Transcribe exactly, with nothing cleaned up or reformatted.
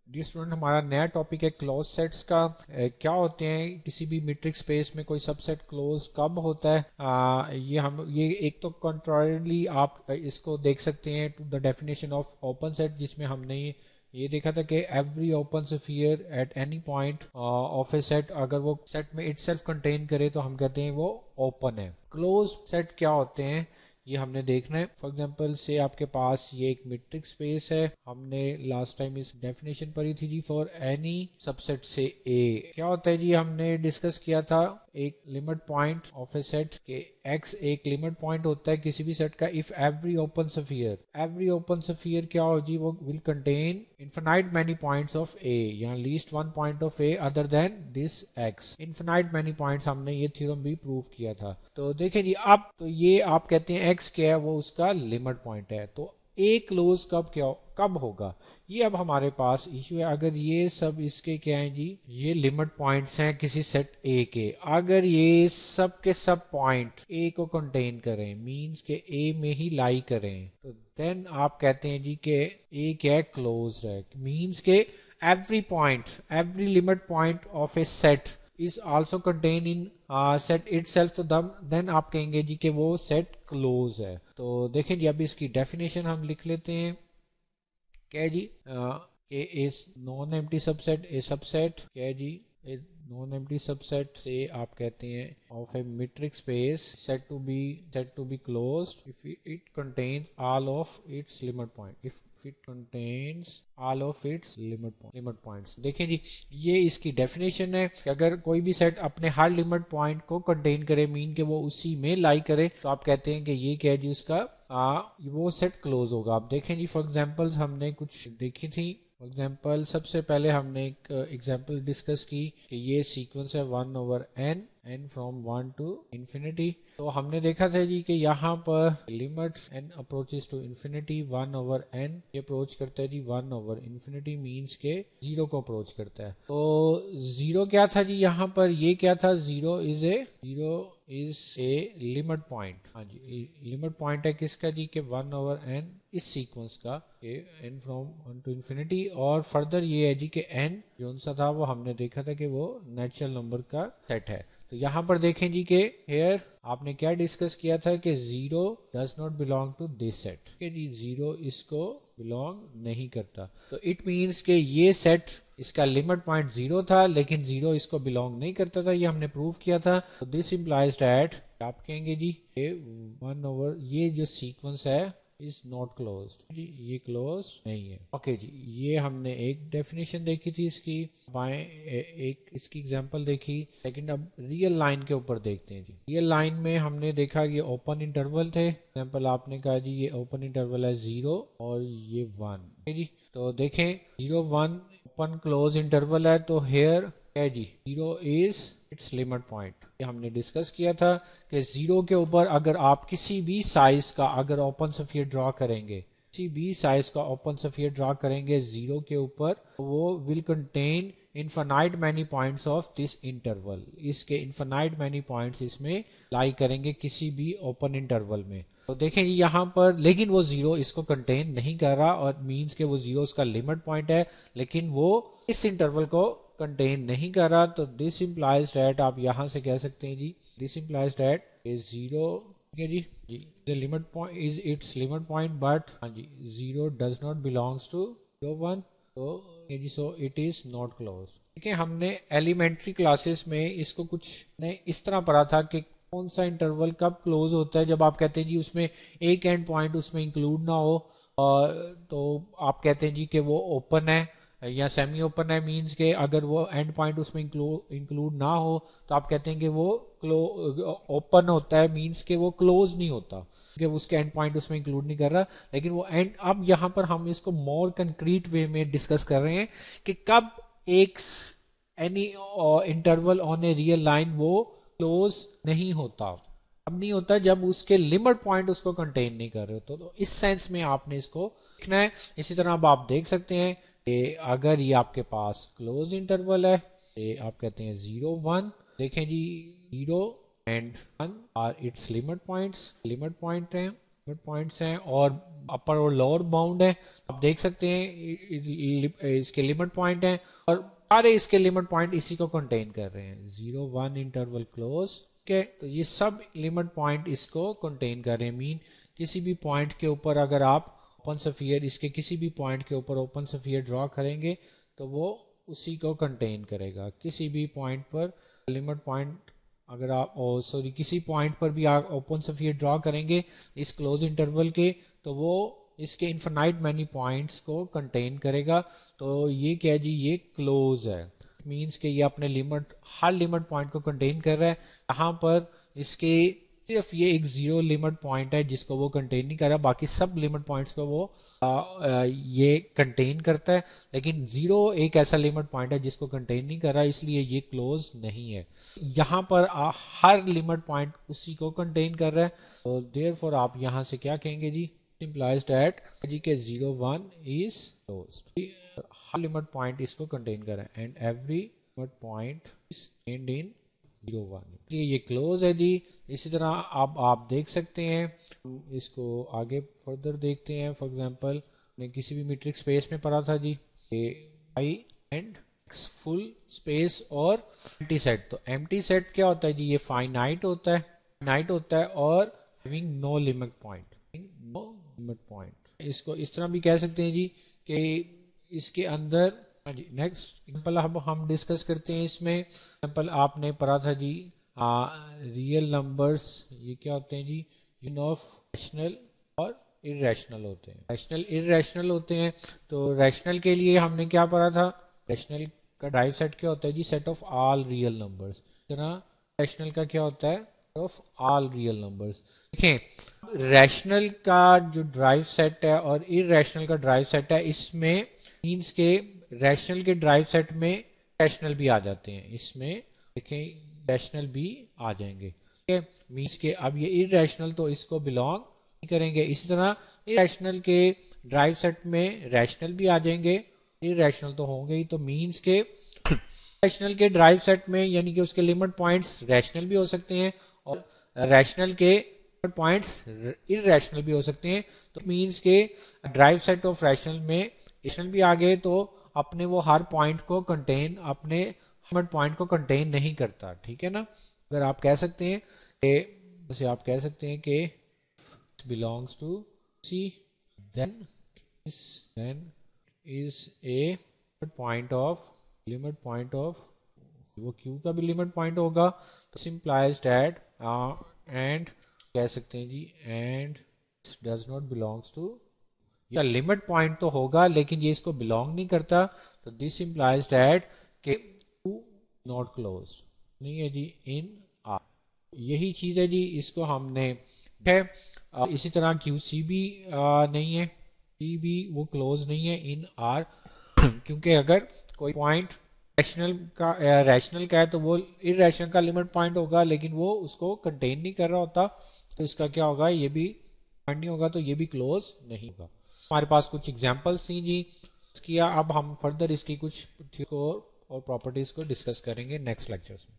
D student ہمارا نیا topic ہے کلوز سیٹس کا. کیا ہوتے ہیں کسی بھی میٹرک اسپیس میں کوئی سب سیٹ کلوز کب ہوتا ہے. آ, یہ ہم یہ ایک تو کنٹرارلی آپ اس کو دیکھ سکتے ہیں to the definition of open set, جس میں ہم نے یہ دیکھا تھا کہ every open sphere at any point of a set اگر وہ سیٹ میں اٹ سیلف کنٹین کرے تو ہم کہتے ہیں وہ اوپن ہے. کلوز سیٹ کیا ہوتے ہیں یہ ہم نے دیکھنا ہے. فار ایگزامپل سے آپ کے پاس یہ ایک میٹرک اسپیس ہے، ہم نے لاسٹ ٹائم اس ڈیفینیشن پڑھی تھی جی فار اینی سب سیٹ سے اے. کیا ہوتا ہے جی ہم نے ڈسکس کیا تھا ایک limit point of a set کہ ایکس ایک لمٹ پوائنٹ ہوتا ہے کسی بھی سیٹ کا if every open sphere every open sphere کیا ہو جی وہ will contain infinite many points of A یا least one point of A other than this x. Infinite many points ہم نے یہ تھیورم بھی پروو کیا تھا. تو دیکھیں جی اب تو یہ آپ کہتے ہیں ایکس کیا ہے وہ اس کا لمٹ پوائنٹ ہے. تو اے کلوز کب کیا کب ہوگا یہ اب ہمارے پاس ایشو ہے. اگر یہ سب اس کے کیا ہیں جی یہ لمٹ پوائنٹس ہیں کسی سیٹ اے کے، اگر یہ سب کے سب پوائنٹ اے کو کنٹین کریں مینز کہ اے میں ہی لائی کریں تو دین آپ کہتے ہیں جی کہ اے کیا ہے کلوز ہے. مینز کہ every point every limit point of a set is also contained in uh, set itself تو دین آپ کہیں گے جی کہ وہ سیٹ کلوز ہے. تو دیکھیں جی اب اس کی ڈیفینیشن ہم لکھ لیتے ہیں. کیا جی کہ اس non empty subset A subset کیا جی نان ایمٹی سب سیٹ سے آپ کہتے ہیں of a metric space set to be set to be closed if it contains all of its limit point if it contains all of its limit point limit points. دیکھیں جی یہ اس کی definition ہے کہ اگر کوئی بھی سیٹ اپنے ہر لمٹ پوائنٹ کو کنٹین کرے مین کہ وہ اسی میں لائی کرے تو آپ کہتے ہیں کہ یہ کیا جی اس کا آ, وہ سیٹ کلوز ہوگا. آپ دیکھیں جی فار ایگزامپل ہم نے کچھ دیکھی تھی. فار ایگزامپل سب سے پہلے ہم نے ایک ایگزامپل ڈسکس کی کہ یہ سیکوینس ہے one over n n from one to infinity. تو ہم نے دیکھا تھا جی کہ یہاں پر limit n approaches to infinity one over n یہ اپروچ کرتا ہے جی ون اوور انفینٹی مینس کے زیرو کو اپروچ کرتا ہے. تو زیرو کیا تھا جی یہاں پر یہ کیا تھا zero is a zero is a limit point. ہاں جی لمٹ پوائنٹ ہے کس کا جی کہ ون اوور این اس سیکوینس کا n from one to infinity. اور فردر یہ ہے جی کہ این جون سا تھا وہ ہم نے دیکھا تھا کہ وہ نیچرل نمبر کا سیٹ ہے. تو یہاں پر دیکھیں جی کہ ہیئر آپ نے کیا ڈسکس کیا تھا کہ zero does not belong to this set کہ جی زیرو اس کو بلانگ نہیں کرتا. تو اٹ مینس کہ یہ سیٹ اس کا لمٹ پوائنٹ زیرو تھا لیکن زیرو اس کو بلانگ نہیں کرتا تھا. یہ ہم نے پروو کیا تھا. تو دس امپلائز دیٹ آپ کہیں گے جی ون اوور یہ جو سیکوینس ہے is not closed جی یہ کلوز نہیں ہے. اوکے جی یہ ہم نے ایک ڈیفینیشن دیکھی تھی اس کی. بائیں ایک اس کی ایگزامپل دیکھی. سیکنڈ اب ریئل لائن کے اوپر دیکھتے ہیں جی. ریئل لائن میں ہم نے دیکھا یہ اوپن انٹرول تھے. ایگزامپل آپ نے کہا جی یہ اوپن انٹرول ہے زیرو اور یہ ون جی. تو دیکھیں zero one open close interval ہے تو ہیئر کیا جی zero is its limit point. یہ ہم نے ڈسکس کیا تھا کہ زیرو کے اوپر اگر آپ کسی بھی سائز کا اگر اوپن سفیئر ڈرا کریں گے کسی بھی سائز کا اوپن سفیئر ڈرا کریں گے زیرو کے اوپر وہ will contain infinite many points of this interval. اس کے انفینائٹ مینی پوائنٹس اس میں لائی کریں گے کسی بھی اوپن انٹرول میں. تو دیکھیں جی یہاں پر لیکن وہ زیرو اس کو کنٹین نہیں کر رہا اور مینز کہ وہ زیرو اس کا لمٹ پوائنٹ ہے لیکن وہ اس انٹرول کو کنٹین نہیں کر رہا. تو دس امپلائز ڈیٹ آپ یہاں سے کہہ سکتے ہیں جی this implies that is zero جی جی limit point is its limit point but ہاں جی zero does not belongs to zero one. تو جی so it is not close. دیکھیں ہم نے ایلیمنٹری کلاسز میں اس کو کچھ نے اس طرح پڑھا تھا کہ کون سا انٹرول کب کلوز ہوتا ہے جب آپ کہتے ہیں جی اس میں ایک اینڈ پوائنٹ اس میں انکلوڈ نہ ہو. اور تو آپ کہتے ہیں جی کہ وہ اوپن ہے یا سیمی اوپن ہے مینز کہ اگر وہ اینڈ پوائنٹ اس میں انکلوڈ نہ ہو تو آپ کہتے ہیں کہ وہ اوپن ہوتا ہے مینز کہ وہ کلوز نہیں ہوتا کہ اس کے اینڈ پوائنٹ اس میں انکلوڈ نہیں کر رہا. لیکن وہ اینڈ اب یہاں پر ہم اس کو مور کنکریٹ وے میں ڈسکس کر رہے ہیں کہ کب ایک any interval on a real line وہ کلوز نہیں ہوتا. اب نہیں ہوتا جب اس کے لمٹ پوائنٹ اس کو کنٹین نہیں کر رہے ہوتے. تو اس سینس میں آپ نے اس کو دیکھنا ہے. اسی طرح اب آپ دیکھ سکتے ہیں کہ اگر یہ آپ کے پاس کلوز انٹرول ہے یہ آپ کہتے ہیں زیرو ون. دیکھیں جی zero and one are its limit points limit point ہیں लिमिट पॉइंट्स हैं और अपर और लोअर बाउंड है। आप देख सकते हैं इसके लिमिट पॉइंट हैं और सारे इसके लिमिट पॉइंट इसी को कंटेन कर रहे हैं, zero one interval close. Okay, तो ये सब लिमिट पॉइंट इसको कंटेन कर रहे हैं। मीन किसी भी पॉइंट के ऊपर अगर आप ओपन स्फीयर इसके किसी भी पॉइंट के ऊपर ओपन स्फीयर ड्रॉ करेंगे तो वो उसी को कंटेन करेगा। किसी भी पॉइंट पर लिमिट पॉइंट अगर आप सॉरी किसी पॉइंट पर भी आप ओपन स्फीयर ड्रॉ करेंगे इस क्लोज इंटरवल के तो वो इसके इन्फिनाइट मैनी पॉइंट्स को कंटेन करेगा। तो ये क्या जी, ये क्लोज है। मींस कि ये अपने लिमिट हर लिमिट पॉइंट को कंटेन कर रहा है। यहाँ पर इसके सिर्फ ये एक जीरो लिमिट पॉइंट है जिसको वो कंटेन नहीं कर रहा, बाकी सब लिमिट पॉइंट्स को वो आ, आ, ये कंटेन करता है। लेकिन जीरो एक ऐसा लिमिट पॉइंट है जिसको कंटेन नहीं कर रहा, इसलिए ये क्लोज नहीं है। यहाँ पर आ, हर लिमिट पॉइंट उसी को कंटेन कर रहा है। तो देयरफॉर आप यहाँ से क्या कहेंगे जी, implies that जी के जीरो वन इज क्लोज्ड। हर लिमिट पॉइंट इसको कंटेन कर रहा है and every limit point is contained in zero one, इसलिए ये क्लोज है जी। इसी तरह आप आप देख सकते हैं, इसको आगे फर्दर देखते हैं। फॉर एग्जांपल ने किसी भी मीट्रिक स्पेस में पढ़ा था जी I and X full space और एम्प्टी सेट। तो एम्प्टी सेट क्या होता है जी, ये फाइनाइट होता है, फाइनाइट होता है और having no limit point, no limit point. इसको इस तरह भी कह सकते हैं जी कि इसके अंदर जी। नेक्स्ट एग्जाम्पल अब हम डिस्कस करते हैं। इसमें एग्जाम्पल आपने पढ़ा था जी रियल नंबर्स, ये क्या होते हैं जी, यूनियन ऑफ रैशनल और इरेशनल होते हैं। रैशनल इरेशनल होते हैं। तो रैशनल के लिए हमने क्या पढ़ा था, रैशनल का ड्राइव सेट क्या होता है जी, set of all real numbers. इस तरह रैशनल का क्या होता है, ऑफ ऑल रियल नंबर्स। देखें रैशनल का जो ड्राइव सेट है और इरेशनल का ड्राइव सेट है, इसमें मींस के रैशनल के ड्राइव सेट में रैशनल भी आ जाते हैं, इसमें देखें रैशनल भी आ जाएंगे। मींस के अब ये इरेशनल तो इसको बिलोंग नहीं करेंगे। इसी तरह इरेशनल के ड्राइव सेट में रैशनल भी आ जाएंगे, इरेशनल तो होंगे ही। तो मींस के रैशनल के ड्राइव सेट में यानी कि उसके लिमिट पॉइंट्स रैशनल भी हो सकते हैं और रैशनल के पॉइंट्स इरेशनल भी हो सकते हैं। तो मींस के ड्राइव सेट ऑफ रैशनल में रैशनल भी आ गए तो अपने वो हर पॉइंट को कंटेन अपने लिमिट पॉइंट को कंटेन नहीं करता, ठीक है ना। अगर आप कह सकते हैं कि जैसे आप कह सकते हैं कि belongs to C then then is a point of limit point of वो क्यू का भी लिमिट पॉइंट होगा। तो सिंप्लाइज दैट एंड कह सकते हैं जी and does not belongs to, या लिमिट पॉइंट तो होगा लेकिन ये इसको बिलोंग नहीं करता। तो दिस इम्प्लाइज दैट के नॉट क्लोज नहीं है जी इन आर। यही चीज है जी, इसको हमने है। इसी तरह क्यू सी भी आ, नहीं है, सी भी वो क्लोज नहीं है इन आर, क्योंकि अगर कोई पॉइंट रैशनल का रैशनल का है तो वो इरेशनल का लिमिट पॉइंट होगा लेकिन वो उसको कंटेन नहीं कर रहा होता। तो इसका क्या होगा, ये भी पॉइंट नहीं होगा, तो ये भी क्लोज नहीं होगा। हमारे पास कुछ एग्जांपल्स थी जी किया। अब हम फर्दर इसकी कुछ और प्रॉपर्टीज को डिस्कस करेंगे नेक्स्ट लेक्चर्स में।